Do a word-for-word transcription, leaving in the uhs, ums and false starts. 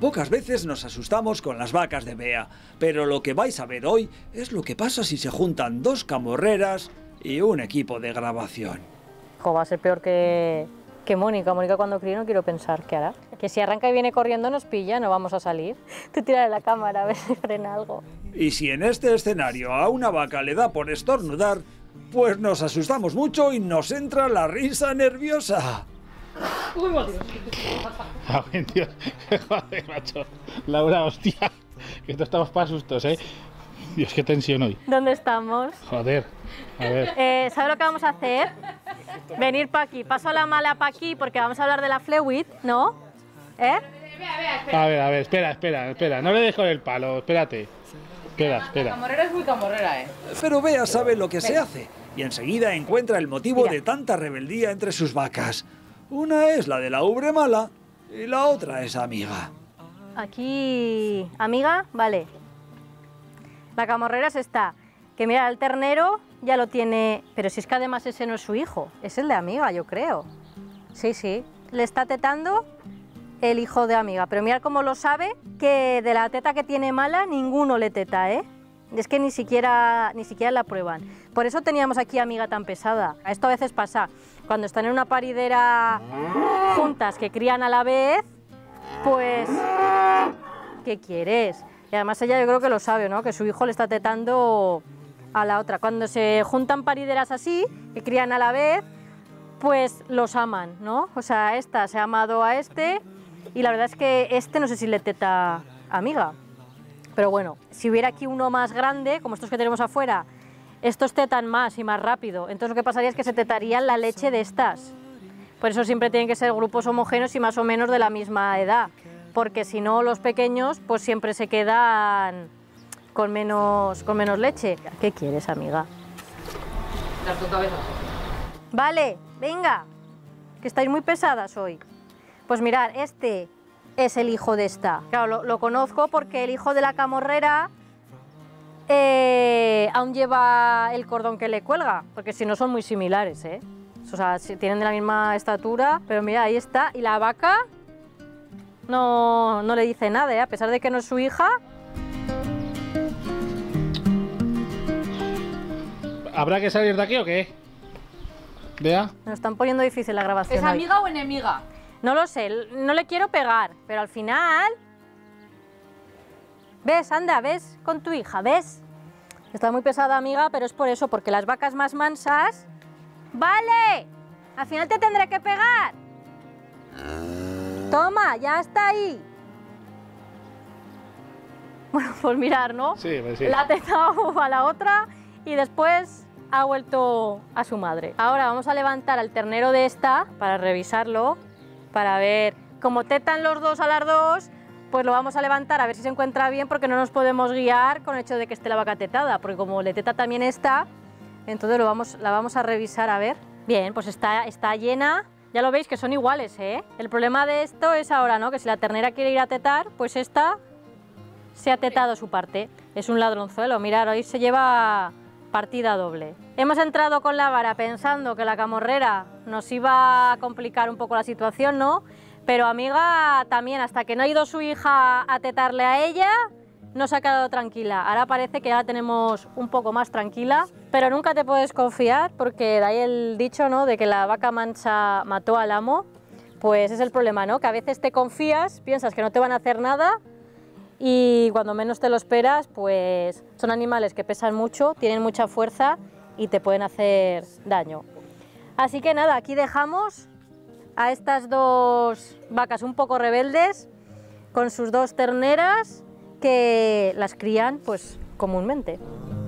Pocas veces nos asustamos con las vacas de Bea, pero lo que vais a ver hoy es lo que pasa si se juntan dos camorreras y un equipo de grabación. Jo, va a ser peor que, que Mónica. Mónica cuando críe no quiero pensar qué hará. Que si arranca y viene corriendo nos pilla, no vamos a salir. Tú tírale la cámara a ver si frena algo. Y si en este escenario a una vaca le da por estornudar, pues nos asustamos mucho y nos entra la risa nerviosa. Uy, Ah, Dios. Joder, macho. Laura, hostia. Que esto estamos para sustos, ¿eh? Dios, qué tensión hoy. ¿Dónde estamos? Joder. A ver. Eh, ¿Sabes lo que vamos a hacer? Venir para aquí. Paso la mala para aquí porque vamos a hablar de la Flewit, ¿no? ¿Eh? A ver, a ver, espera, espera, espera. No le des con el palo, espérate. Espera, espera. La camorrera es muy camorrera, ¿eh? Pero Bea sabe lo que se hace y enseguida encuentra el motivo Mira. de tanta rebeldía entre sus vacas. Una es la de la ubre mala y la otra es amiga. Aquí, amiga, vale. La camorrera es esta, que mira, el ternero ya lo tiene, pero si es que además ese no es su hijo, es el de amiga, yo creo. Sí, sí, le está tetando el hijo de amiga, pero mira cómo lo sabe, que de la teta que tiene mala ninguno le teta, ¿eh? Es que ni siquiera, ni siquiera la prueban. Por eso teníamos aquí amiga tan pesada. Esto a veces pasa, cuando están en una paridera juntas que crían a la vez, pues, ¿qué quieres? Y además ella yo creo que lo sabe, ¿no? Que su hijo le está tetando a la otra. Cuando se juntan parideras así, que crían a la vez, pues los aman, ¿no? O sea, esta se ha amado a este y la verdad es que este no sé si le teta amiga. Pero bueno, si hubiera aquí uno más grande, como estos que tenemos afuera, estos tetan más y más rápido. Entonces lo que pasaría es que se tetarían la leche de estas. Por eso siempre tienen que ser grupos homogéneos y más o menos de la misma edad. Porque si no, los pequeños pues siempre se quedan con menos, con menos leche. ¿Qué quieres, amiga? Las dos cabezas. Vale, venga, que estáis muy pesadas hoy. Pues mirad, este es el hijo de esta. Claro, lo, lo conozco porque el hijo de la camorrera eh, aún lleva el cordón que le cuelga, porque si no son muy similares, ¿eh? O sea, si tienen de la misma estatura, pero mira, ahí está. Y la vaca no, no le dice nada, ¿eh? A pesar de que no es su hija. ¿Habrá que salir de aquí o qué? Vea. Nos están poniendo difícil la grabación. ¿Es hoy. amiga o enemiga? No lo sé, no le quiero pegar, pero al final... ¿Ves? Anda, ¿ves? Con tu hija, ¿ves? Está muy pesada, amiga, pero es por eso, porque las vacas más mansas... ¡Vale! Al final te tendré que pegar. Toma, ya está ahí. Bueno, pues mirar, ¿no? Sí, pues sí. La ha tetado a la otra y después ha vuelto a su madre. Ahora vamos a levantar al ternero de esta para revisarlo, para ver cómo tetan los dos a las dos, pues lo vamos a levantar a ver si se encuentra bien, porque no nos podemos guiar con el hecho de que esté la vaca tetada, porque como le teta también esta, entonces lo vamos, la vamos a revisar a ver. Bien, pues está, está llena, ya lo veis que son iguales, ¿eh? El problema de esto es ahora, ¿no? Que si la ternera quiere ir a tetar, pues esta se ha tetado su parte. Es un ladronzuelo, mirad, hoy se lleva partida doble. Hemos entrado con la vara pensando que la camorrera nos iba a complicar un poco la situación, ¿no? Pero amiga también, hasta que no ha ido su hija a tetarle a ella, no se ha quedado tranquila. Ahora parece que ya la tenemos un poco más tranquila, pero nunca te puedes confiar, porque de ahí el dicho, ¿no? De que la vaca mansa mató al amo. Pues es el problema, ¿no? Que a veces te confías, piensas que no te van a hacer nada, y cuando menos te lo esperas, pues son animales que pesan mucho, tienen mucha fuerza y te pueden hacer daño. Así que nada, aquí dejamos a estas dos vacas un poco rebeldes con sus dos terneras que las crían pues comúnmente.